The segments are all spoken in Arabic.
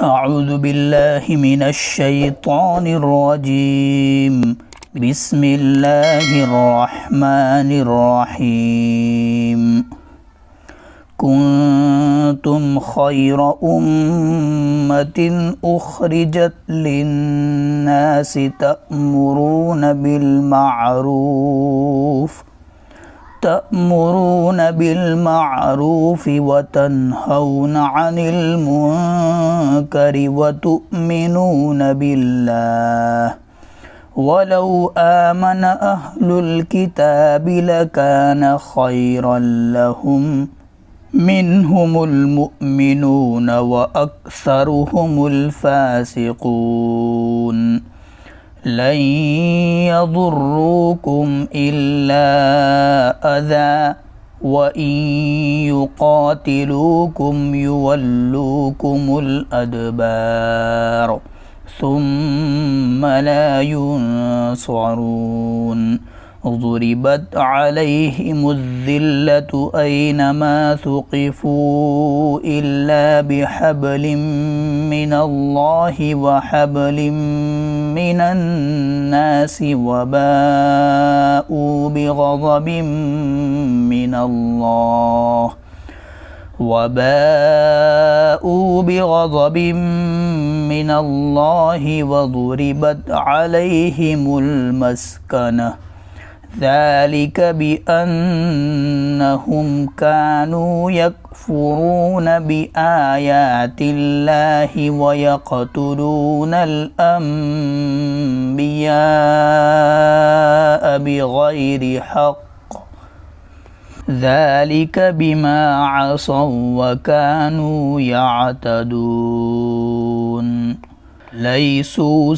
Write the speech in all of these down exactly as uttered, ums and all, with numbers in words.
أعوذ بالله من الشيطان الرجيم. بسم الله الرحمن الرحيم. كنتم خير أمة أخرجت للناس تأمرون بالمعروف تأمرون بالمعروف وتنهون عن المنكر وتؤمنون بالله ولو آمن أهل الكتاب لكان خيرا لهم منهم المؤمنون وأكثرهم الفاسقون. لن يضروكم إلا أذى وإن يقاتلوكم يولوكم الأدبار ثم لا ينصرون. ضربت عليهم الذلة أينما ثقفوا إلا بحبل من الله وحبل من الناس وباءوا بغضب من الله وباءوا بغضب من الله وضربت عليهم المسكنة ذلك بأنهم كانوا يكفرون بآيات الله ويقتلون الأنبياء بغير حق ذلك بما عصوا وكانوا يعتدون. ليسوا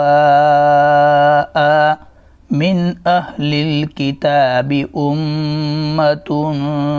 سواء من أهل الكتاب أمة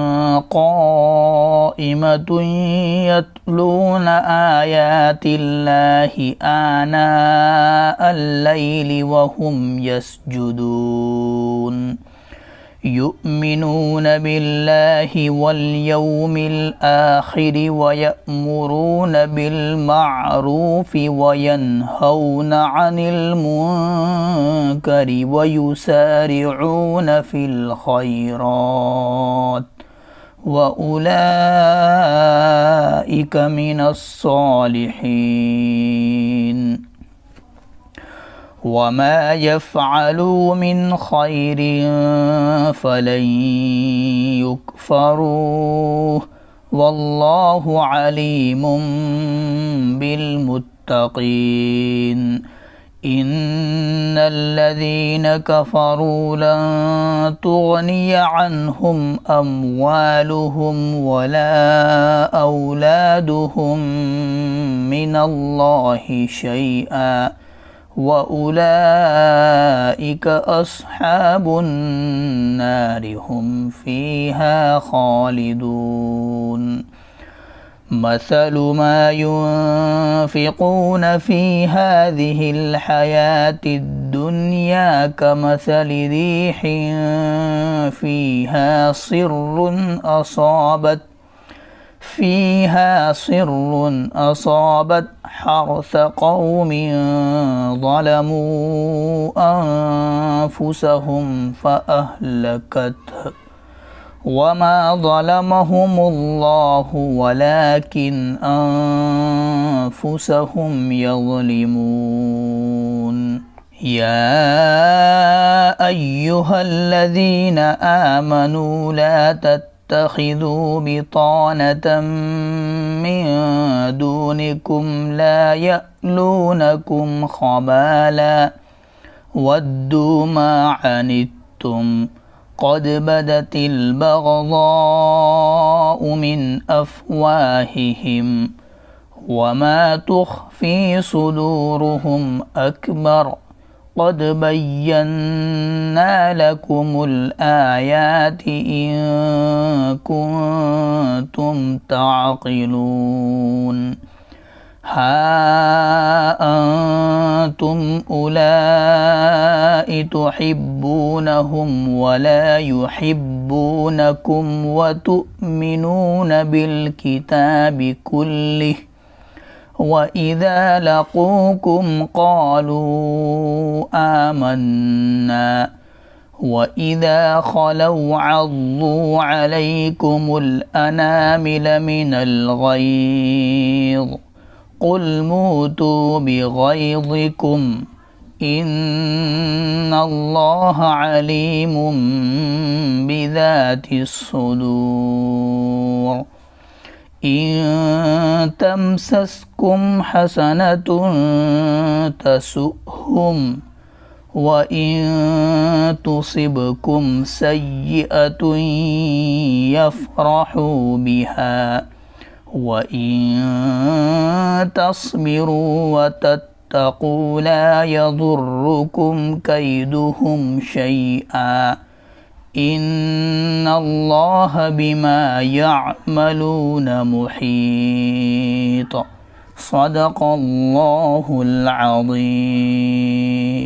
قائمة يتلون آيات الله آناء الليل وهم يسجدون يؤمنون بالله واليوم الآخر ويأمرون بالمعروف وينهون عن المنكر ويسارعون في الخيرات وأولئك من الصالحين. وما يفعلوا من خير فلن يكفروه والله عليم بالمتقين. إن الذين كفروا لن تغني عنهم أموالهم ولا أولادهم من الله شيئا وأولئك أصحاب النار هم فيها خالدون. مثل ما ينفقون في هذه الحياة الدنيا كمثل ريح فيها صر أصابت فيها صر أصابت حرث قوم ظلموا أنفسهم فأهلكته وما ظلمهم الله ولكن أنفسهم يظلمون. يا أيها الذين آمنوا لا تتقوا اتخذوا بطانة من دونكم لا يألونكم خبالا ودوا ما عنتم قد بدت البغضاء من أفواههم وما تخفي صدورهم أكبر قد بينا لكم الآيات إن كنتم تعقلون. ها أنتم أولئك تحبونهم ولا يحبونكم وتؤمنون بالكتاب كله وإذا لقوكم قالوا آمنا وإذا خلوا عضوا عليكم الأنامل من الغيظ قل موتوا بغيظكم إن الله عليم بذات الصدور إن تمسسكم حسنة تسؤهم وإن تصبكم سيئة يفرحوا بها وإن تصبروا وتتقوا لا يضركم كيدهم شيئا إن الله بما يعملون محيط صدق الله العظيم.